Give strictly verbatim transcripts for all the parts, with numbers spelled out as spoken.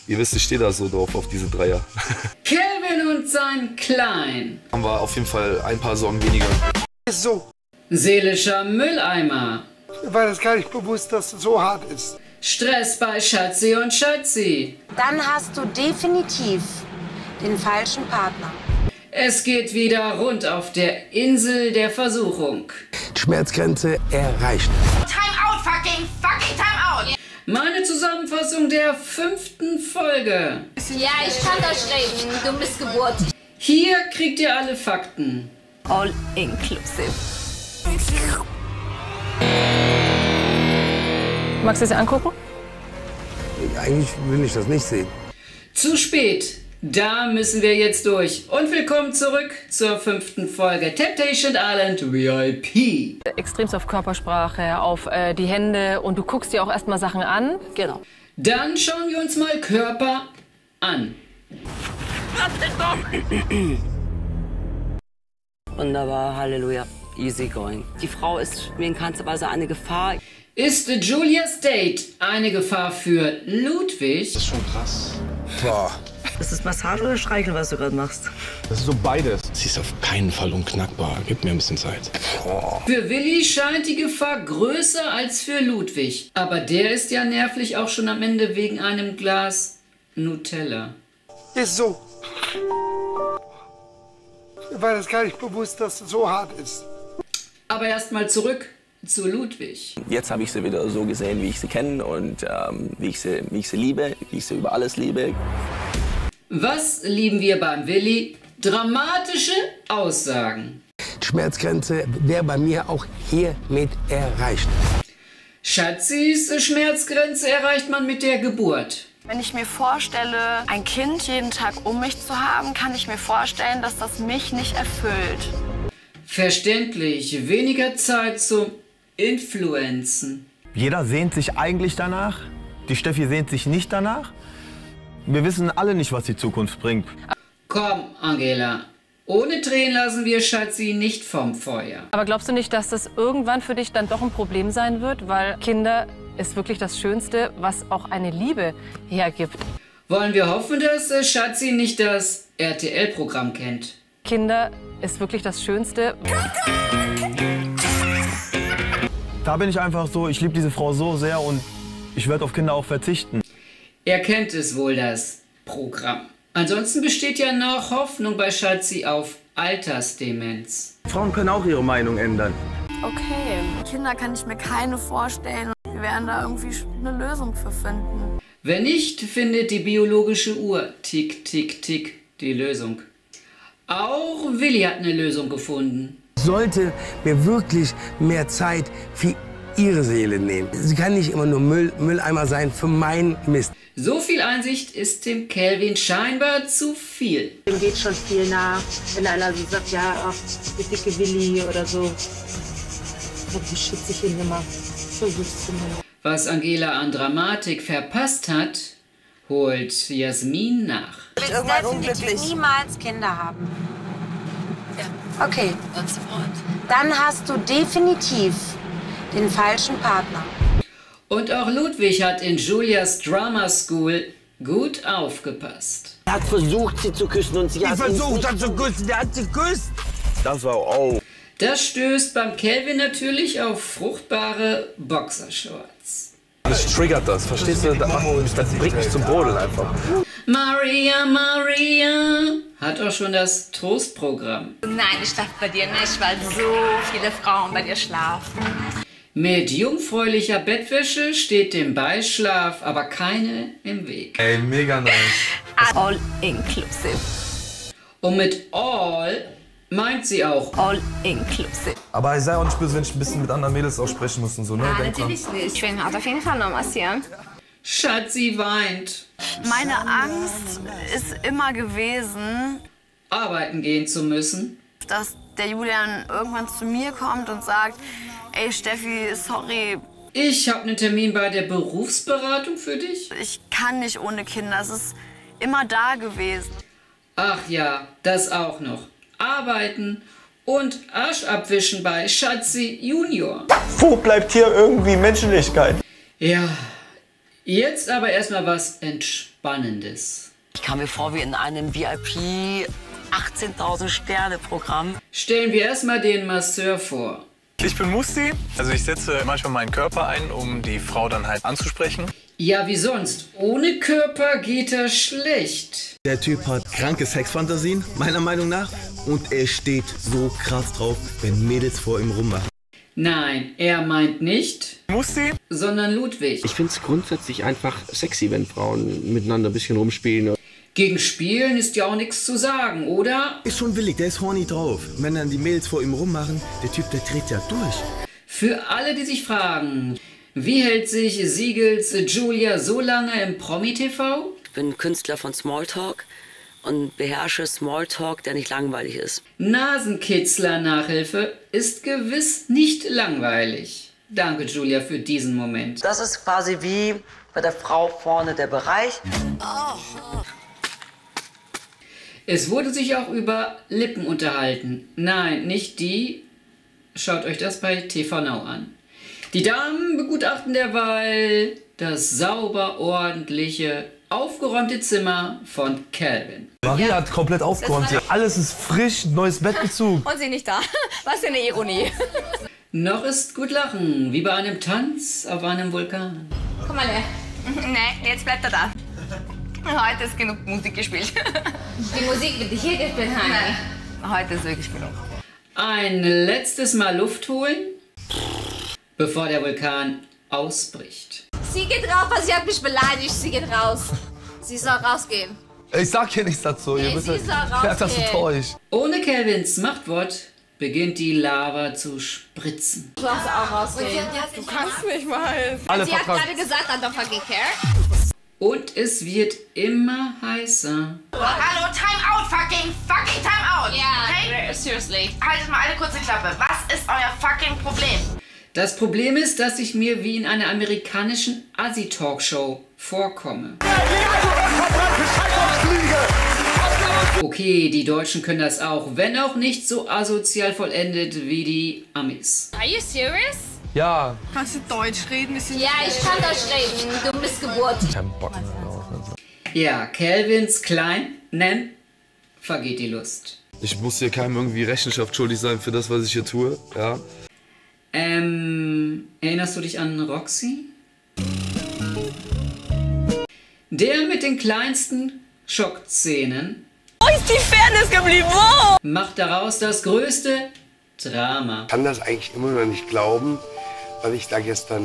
Ihr wisst, ich stehe da so drauf auf diese Dreier. Kelvin und sein Klein. Haben wir auf jeden Fall ein paar Sorgen weniger. Ist so. Seelischer Mülleimer. Mir war das gar nicht bewusst, dass es so hart ist. Stress bei Schatzi und Schatzi. Dann hast du definitiv den falschen Partner. Es geht wieder rund auf der Insel der Versuchung. Schmerzgrenze erreicht. Time out, fucking, fucking time out! Meine Zusammenfassung der fünften Folge. Ja, ich kann das reden, du Missgeburt. Hier kriegt ihr alle Fakten. All inclusive. Magst du es dir angucken? Eigentlich will ich das nicht sehen. Zu spät. Da müssen wir jetzt durch. Und willkommen zurück zur fünften Folge Temptation Island V I P. Extremst auf Körpersprache, auf äh, die Hände und du guckst dir auch erstmal Sachen an. Genau. Dann schauen wir uns mal Körper an. Wunderbar, Halleluja. Easy going. Die Frau ist mir in keinster Weise eine Gefahr. Ist Julia State eine Gefahr für Ludwig? Das ist schon krass. Boah. Ist das Massage oder Streicheln, was du gerade machst? Das ist so beides. Sie ist auf keinen Fall unknackbar. Gib mir ein bisschen Zeit. Boah. Für Willi scheint die Gefahr größer als für Ludwig. Aber der ist ja nervlich auch schon am Ende wegen einem Glas Nutella. Ist so. Mir war das gar nicht bewusst, dass es so hart ist. Aber erstmal zurück zu Ludwig. Jetzt habe ich sie wieder so gesehen, wie ich sie kenne und ähm, wie, ich sie, wie ich sie liebe, wie ich sie über alles liebe. Was lieben wir beim Willi? Dramatische Aussagen. Schmerzgrenze wäre bei mir auch hiermit erreicht. Schatzis Schmerzgrenze erreicht man mit der Geburt. Wenn ich mir vorstelle, ein Kind jeden Tag um mich zu haben, kann ich mir vorstellen, dass das mich nicht erfüllt. Verständlich, weniger Zeit zum Influenzen. Jeder sehnt sich eigentlich danach. Die Steffi sehnt sich nicht danach. Wir wissen alle nicht, was die Zukunft bringt. Komm, Angela. Ohne Tränen lassen wir Schatzi nicht vom Feuer. Aber glaubst du nicht, dass das irgendwann für dich dann doch ein Problem sein wird? Weil Kinder ist wirklich das Schönste, was auch eine Liebe hergibt. Wollen wir hoffen, dass Schatzi nicht das R T L-Programm kennt? Kinder ist wirklich das Schönste. Da bin ich einfach so, ich liebe diese Frau so sehr und ich werde auf Kinder auch verzichten. Er kennt es wohl, das Programm. Ansonsten besteht ja noch Hoffnung bei Schatzi auf Altersdemenz. Frauen können auch ihre Meinung ändern. Okay, Kinder kann ich mir keine vorstellen. Wir werden da irgendwie eine Lösung für finden. Wenn nicht, findet die biologische Uhr tick, tick, tick die Lösung. Auch Willi hat eine Lösung gefunden. Sollte mir wirklich mehr Zeit für ihre Seele nehmen. Sie kann nicht immer nur Müll, Mülleimer sein für meinen Mist. So viel Einsicht ist dem Kelvin scheinbar zu viel. Dem geht schon viel nach, wenn einer so sagt, ja, ach, der dicke Willi oder so. Wie schütze ich ihn immer? So süß zu mir. Was Angela an Dramatik verpasst hat, holt Jasmin nach. Ich will definitiv niemals Kinder haben. Ja. Okay. Dann hast du definitiv den falschen Partner. Und auch Ludwig hat in Julias Drama School gut aufgepasst. Er hat versucht, sie zu küssen und sie Ich hat versucht hat zu küssen, der hat sie geküsst. Das war auch. Das stößt beim Kelvin natürlich auf fruchtbare Boxershorts. Das triggert das, verstehst du? Das, das bringt mich zum Brodeln einfach. Maria, Maria hat auch schon das Trostprogramm. Nein, ich schlafe bei dir nicht, weil so viele Frauen bei dir schlafen. Mit jungfräulicher Bettwäsche steht dem Beischlaf aber keine im Weg. Ey, mega nice. All inclusive. Und mit all meint sie auch All inclusive. Aber ich sei auch nicht böse, wenn ich ein bisschen mit anderen Mädels auch sprechen muss und so, ne? Ah, Denk dran. natürlich nicht. Ich will ihn auf jeden Fall noch massieren. Schatzi weint. Meine Angst ist immer gewesen, Arbeiten gehen zu müssen. dass der Julian irgendwann zu mir kommt und sagt, ey Steffi, sorry, Ich habe einen Termin bei der Berufsberatung für dich. ich kann nicht ohne Kinder. Es ist immer da gewesen. Ach ja, das auch noch. Arbeiten und Arsch abwischen bei Schatzi Junior. Wo bleibt hier irgendwie Menschlichkeit? Ja, jetzt aber erstmal was Entspanntes. Spannendes. Ich kam mir vor wie in einem V I P achtzehntausend Sterne Programm. Stellen wir erstmal den Masseur vor. Ich bin Musti, also ich setze manchmal meinen Körper ein, um die Frau dann halt anzusprechen. Ja, wie sonst? Ohne Körper geht das schlecht. Der Typ hat kranke Sexfantasien, meiner Meinung nach. Und er steht so krass drauf, wenn Mädels vor ihm rummachen. Nein, er meint nicht Musti, sondern Ludwig. Ich finde es grundsätzlich einfach sexy, wenn Frauen miteinander ein bisschen rumspielen. Gegen Spielen ist ja auch nichts zu sagen, oder? Ist schon willig, der ist horny drauf. Wenn dann die Mädels vor ihm rummachen, der Typ, der dreht ja durch. Für alle, die sich fragen, wie hält sich Siegels Julia so lange im Promi-T V? Ich bin Künstler von Smalltalk und beherrsche Smalltalk, der nicht langweilig ist. Nasenkitzler-Nachhilfe ist gewiss nicht langweilig. Danke, Julia, für diesen Moment. Das ist quasi wie bei der Frau vorne der Bereich. Oh. Es wurde sich auch über Lippen unterhalten. Nein, nicht die. Schaut euch das bei T V Now an. Die Damen begutachten derweil das sauber, ordentliche, aufgeräumte Zimmer von Calvin. Maria ja. hat komplett aufgeräumt. Alles ist frisch, neues Bettbezug. Und sie nicht da. Was für eine Ironie. Noch ist gut lachen, wie bei einem Tanz auf einem Vulkan. Komm mal her. Nee, jetzt bleibt er da. Heute ist genug Musik gespielt. Die Musik wird hier gespielt, Hani. Heute ist wirklich genug. Ein letztes Mal Luft holen, bevor der Vulkan ausbricht. Sie geht raus, weil sie hat mich beleidigt. Sie geht raus. Sie soll rausgehen. Ich sag hier nichts dazu. Nee, Ihr sie soll rausgehen. Ja, das ist euch. Ohne Calvins Machtwort beginnt die Lava zu spritzen. Du darfst auch rausgehen. Du kannst mich mal. Alle sie hat gerade gesagt, I don't fucking care. Und es wird immer heißer. Hallo, time out, fucking, fucking time out. Ja, okay? seriously. Haltet mal alle kurz die Klappe. Was ist euer fucking Problem? Das Problem ist, dass ich mir wie in einer amerikanischen Assi-Talkshow vorkomme. Okay, die Deutschen können das auch, wenn auch nicht so asozial vollendet wie die Amis. Are you serious? Ja. Kannst du Deutsch reden? Ja, ich kann Deutsch reden, du Missgeburt. Kein Bock mehr drauf. Ja, Calvins klein nennen, vergeht die Lust. Ich muss hier keinem irgendwie Rechenschaft schuldig sein für das, was ich hier tue, ja. Ähm, erinnerst du dich an Roxy? Der mit den kleinsten Schockszenen. Wo ist die Fairness geblieben? Wo? Macht daraus das größte Drama. Ich kann das eigentlich immer noch nicht glauben, was ich da gestern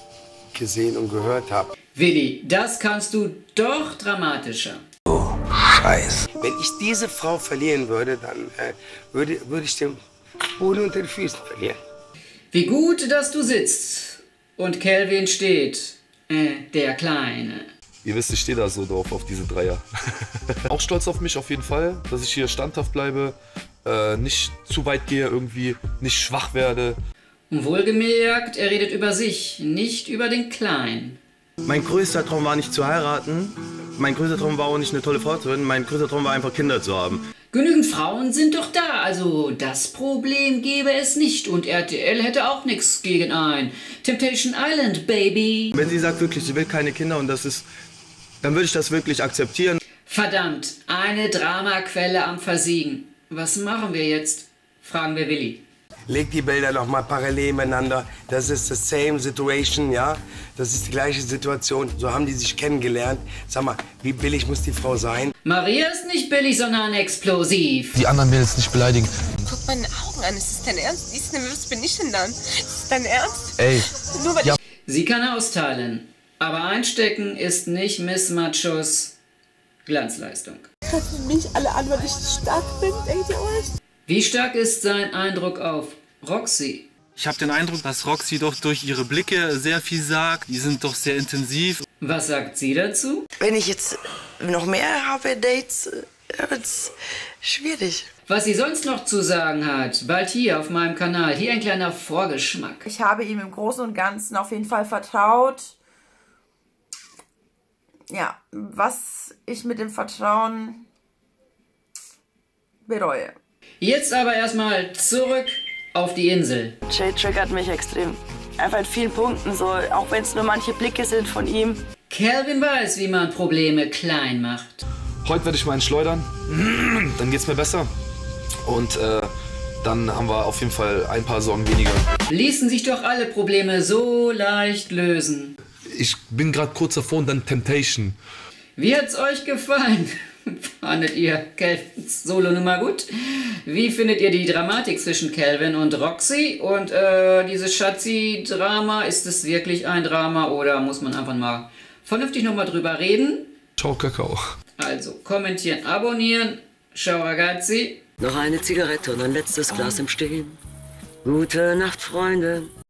gesehen und gehört habe. Willi, das kannst du doch dramatischer. Oh, Scheiße. Wenn ich diese Frau verlieren würde, dann äh, würde, würde ich den Boden unter den Füßen verlieren. Wie gut, dass du sitzt und Calvin steht, äh, der Kleine. Ihr wisst, ich stehe da so drauf, auf diese Dreier. Auch stolz auf mich auf jeden Fall, dass ich hier standhaft bleibe, äh, nicht zu weit gehe irgendwie, nicht schwach werde. Und wohlgemerkt, er redet über sich, nicht über den Kleinen. Mein größter Traum war nicht zu heiraten, mein größter Traum war auch nicht eine tolle Frau zu werden, mein größter Traum war einfach Kinder zu haben. Genügend Frauen sind doch da, also das Problem gäbe es nicht und R T L hätte auch nichts gegen ein Temptation Island, Baby. Wenn sie sagt wirklich, sie will keine Kinder und das ist, dann würde ich das wirklich akzeptieren. Verdammt, eine Dramaquelle am Versiegen. Was machen wir jetzt? Fragen wir Willi. Leg die Bilder noch mal parallel miteinander. Das ist the same situation, ja? Das ist die gleiche Situation. So haben die sich kennengelernt. Sag mal, wie billig muss die Frau sein? Maria ist nicht billig, sondern explosiv. Die anderen Mädels nicht beleidigen. Guck meine Augen an. Ist das dein Ernst? Ist denn, was bin ich denn dann? Ist das dein Ernst? Ey. Nur weil ja. ich Sie kann austeilen. Aber einstecken ist nicht Miss Machos Glanzleistung. Greifen mich alle an, weil ich stark bin, denkt ihr euch? Wie stark ist sein Eindruck auf Roxy? Ich habe den Eindruck, dass Roxy doch durch ihre Blicke sehr viel sagt. Die sind doch sehr intensiv. Was sagt sie dazu? Wenn ich jetzt noch mehr habe, Dates, wird es schwierig. Was sie sonst noch zu sagen hat, bald hier auf meinem Kanal. Hier ein kleiner Vorgeschmack. Ich habe ihm im Großen und Ganzen auf jeden Fall vertraut. Ja, was ich mit dem Vertrauen bereue. Jetzt aber erstmal zurück auf die Insel. Jay triggert mich extrem. Einfach in vielen Punkten, so, auch wenn es nur manche Blicke sind von ihm. Calvin weiß, wie man Probleme klein macht. Heute werde ich mal einen schleudern, dann geht's mir besser. Und äh, dann haben wir auf jeden Fall ein paar Sorgen weniger. Ließen sich doch alle Probleme so leicht lösen. Ich bin gerade kurz davor und dann Temptation. Wie hat's euch gefallen? Fandet ihr Calvins Solo-Nummer gut? Wie findet ihr die Dramatik zwischen Calvin und Roxy? Und äh, dieses Schatzi-Drama, ist es wirklich ein Drama oder muss man einfach mal vernünftig nochmal drüber reden? Ciao, Kakao. Also, kommentieren, abonnieren. Ciao, ragazzi. Noch eine Zigarette und ein letztes Glas im Stehen. Gute Nacht, Freunde.